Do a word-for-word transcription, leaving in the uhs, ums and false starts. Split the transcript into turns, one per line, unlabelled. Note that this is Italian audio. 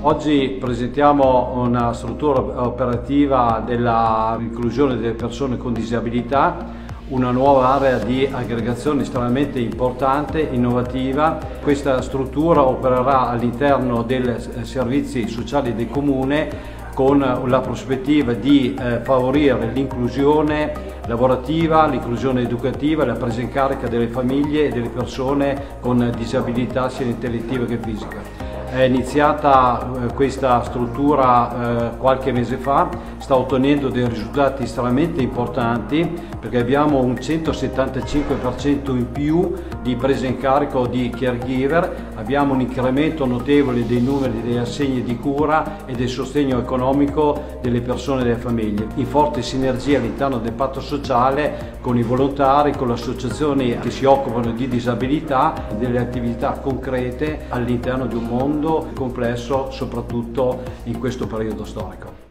Oggi presentiamo una struttura operativa dell'inclusione delle persone con disabilità, una nuova area di aggregazione estremamente importante, innovativa. Questa struttura opererà all'interno dei servizi sociali del Comune con la prospettiva di eh, favorire l'inclusione lavorativa, l'inclusione educativa e la presa in carica delle famiglie e delle persone con disabilità sia intellettiva che fisica. È iniziata eh, questa struttura eh, qualche mese fa, sta ottenendo dei risultati estremamente importanti perché abbiamo un centosettantacinque per cento in più di presa in carico di caregiver, abbiamo un incremento notevole dei numeri degli assegni di cura e del sostegno economico delle persone e delle famiglie, in forte sinergia all'interno del patto sociale con i volontari, con le associazioni che si occupano di disabilità e delle attività concrete all'interno di un mondo complesso, soprattutto in questo periodo storico.